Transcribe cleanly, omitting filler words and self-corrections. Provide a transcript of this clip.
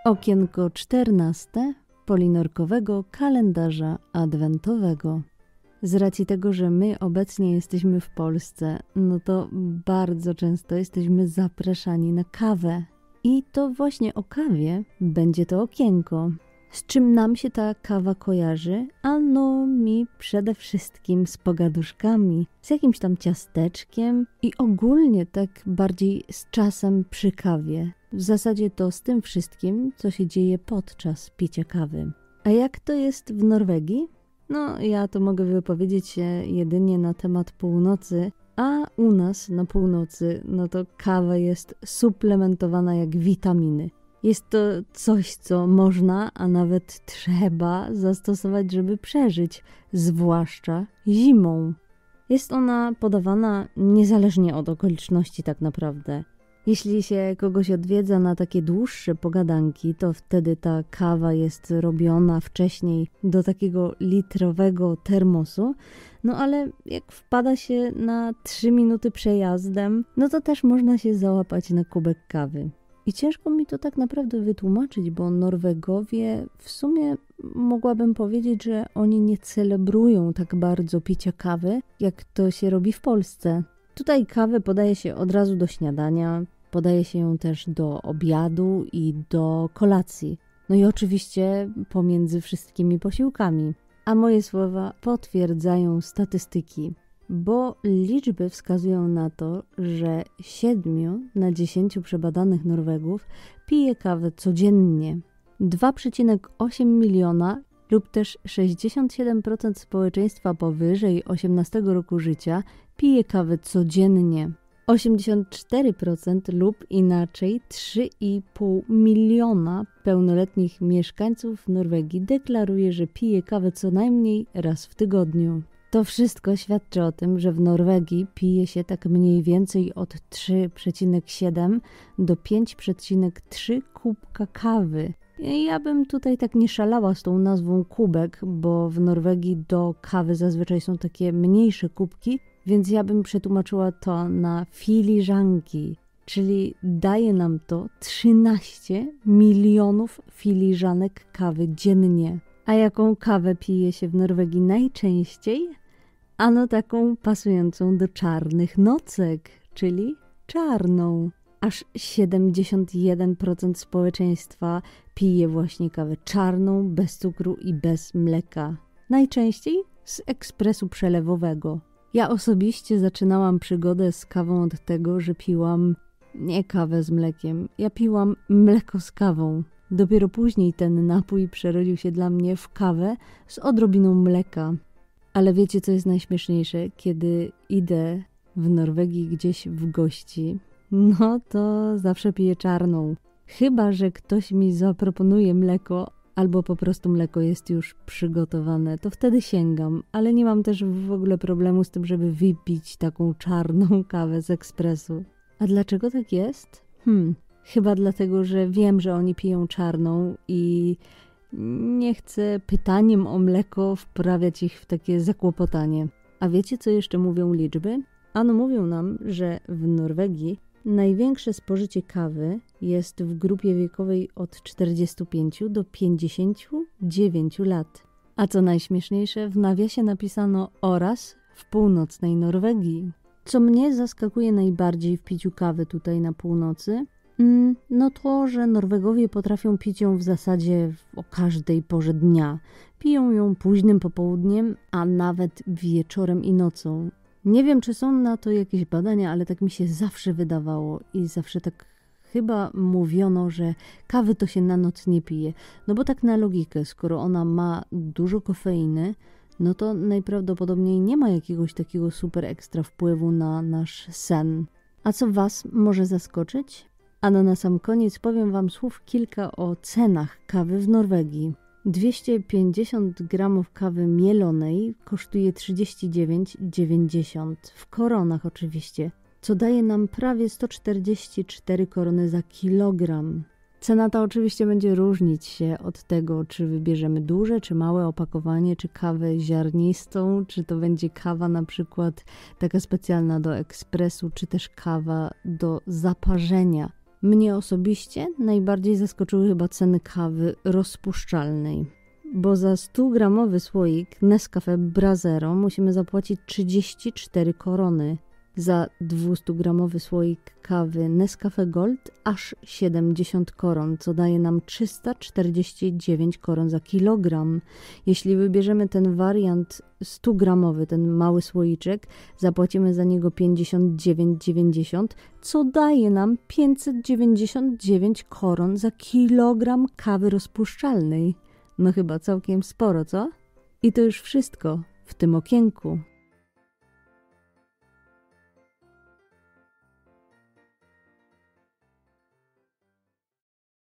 Okienko 14 polinorkowego kalendarza adwentowego. Z racji tego, że my obecnie jesteśmy w Polsce, no to bardzo często jesteśmy zapraszani na kawę. I to właśnie o kawie będzie to okienko. Z czym nam się ta kawa kojarzy? Ano mi przede wszystkim z pogaduszkami, z jakimś tam ciasteczkiem i ogólnie tak bardziej z czasem przy kawie. W zasadzie to z tym wszystkim, co się dzieje podczas picia kawy. A jak to jest w Norwegii? No, ja to mogę wypowiedzieć się jedynie na temat północy, a u nas na północy, no to kawa jest suplementowana jak witaminy. Jest to coś, co można, a nawet trzeba zastosować, żeby przeżyć, zwłaszcza zimą. Jest ona podawana niezależnie od okoliczności tak naprawdę. Jeśli się kogoś odwiedza na takie dłuższe pogadanki, to wtedy ta kawa jest robiona wcześniej do takiego litrowego termosu. No ale jak wpada się na 3 minuty przejazdem, no to też można się załapać na kubek kawy. I ciężko mi to tak naprawdę wytłumaczyć, bo Norwegowie w sumie mogłabym powiedzieć, że oni nie celebrują tak bardzo picia kawy, jak to się robi w Polsce. Tutaj kawę podaje się od razu do śniadania, podaje się ją też do obiadu i do kolacji. No i oczywiście pomiędzy wszystkimi posiłkami. A moje słowa potwierdzają statystyki, bo liczby wskazują na to, że 7 na 10 przebadanych Norwegów pije kawę codziennie. 2,8 miliona lub też 67% społeczeństwa powyżej 18 roku życia pije kawę codziennie. 84% lub inaczej 3,5 miliona pełnoletnich mieszkańców Norwegii deklaruje, że pije kawę co najmniej raz w tygodniu. To wszystko świadczy o tym, że w Norwegii pije się tak mniej więcej od 3,7 do 5,3 kubka kawy. Ja bym tutaj tak nie szalała z tą nazwą kubek, bo w Norwegii do kawy zazwyczaj są takie mniejsze kubki, więc ja bym przetłumaczyła to na filiżanki, czyli daje nam to 13 milionów filiżanek kawy dziennie. A jaką kawę pije się w Norwegii najczęściej? Ano taką pasującą do czarnych nocek, czyli czarną. Aż 71% społeczeństwa pije właśnie kawę czarną, bez cukru i bez mleka. Najczęściej z ekspresu przelewowego. Ja osobiście zaczynałam przygodę z kawą od tego, że piłam nie kawę z mlekiem, ja piłam mleko z kawą. Dopiero później ten napój przerodził się dla mnie w kawę z odrobiną mleka. Ale wiecie, co jest najśmieszniejsze? Kiedy idę w Norwegii gdzieś w gości, no to zawsze piję czarną. Chyba że ktoś mi zaproponuje mleko, albo po prostu mleko jest już przygotowane, to wtedy sięgam. Ale nie mam też w ogóle problemu z tym, żeby wypić taką czarną kawę z ekspresu. A dlaczego tak jest? Chyba dlatego, że wiem, że oni piją czarną i nie chcę pytaniem o mleko wprawiać ich w takie zakłopotanie. A wiecie, co jeszcze mówią liczby? Ano mówią nam, że w Norwegii największe spożycie kawy jest w grupie wiekowej od 45 do 59 lat. A co najśmieszniejsze, w nawiasie napisano oraz w północnej Norwegii. Co mnie zaskakuje najbardziej w piciu kawy tutaj na północy, no to, że Norwegowie potrafią pić ją w zasadzie o każdej porze dnia. Piją ją późnym popołudniem, a nawet wieczorem i nocą. Nie wiem, czy są na to jakieś badania, ale tak mi się zawsze wydawało i zawsze tak chyba mówiono, że kawy to się na noc nie pije. No bo tak na logikę, skoro ona ma dużo kofeiny, no to najprawdopodobniej nie ma jakiegoś takiego super ekstra wpływu na nasz sen. A co was może zaskoczyć? A na sam koniec powiem wam słów kilka o cenach kawy w Norwegii. 250 gramów kawy mielonej kosztuje 39,90 w koronach oczywiście, co daje nam prawie 144 korony za kilogram. Cena ta oczywiście będzie różnić się od tego, czy wybierzemy duże czy małe opakowanie, czy kawę ziarnistą, czy to będzie kawa na przykład taka specjalna do ekspresu, czy też kawa do zaparzenia. Mnie osobiście najbardziej zaskoczyły chyba ceny kawy rozpuszczalnej, bo za 100-gramowy słoik Nescafe Brazero musimy zapłacić 34 korony. Za 200-gramowy słoik kawy Nescafe Gold aż 70 koron, co daje nam 349 koron za kilogram. Jeśli wybierzemy ten wariant 100-gramowy, ten mały słoiczek, zapłacimy za niego 59,90, co daje nam 599 koron za kilogram kawy rozpuszczalnej. No chyba całkiem sporo, co? I to już wszystko w tym okienku.